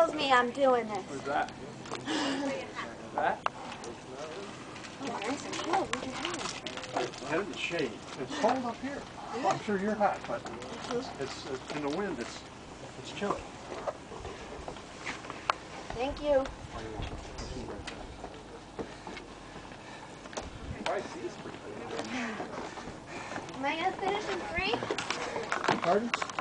tells me I'm doing this. What's that? That? Oh, nice and cold. Look at that. Head in the shade. It's cold up here. I'm sure you're hot, but it's in the wind. It's chilly. Thank you. Am I gonna finish in 3? Pardon?